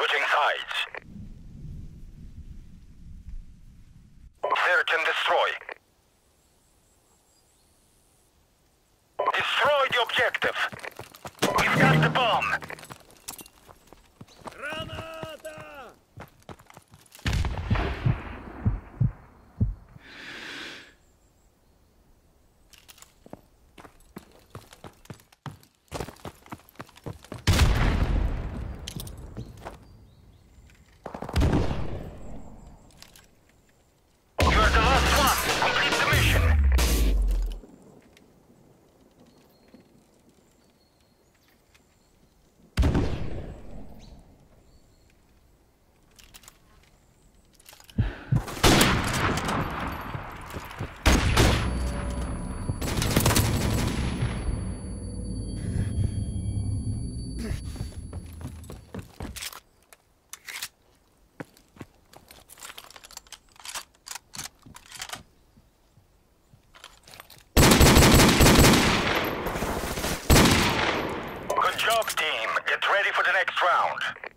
Switching sides. Search and destroy. Destroy the objective. We've got the bomb. Granata! You're the last one. Complete the mission. Good job, team. Get ready for the next round.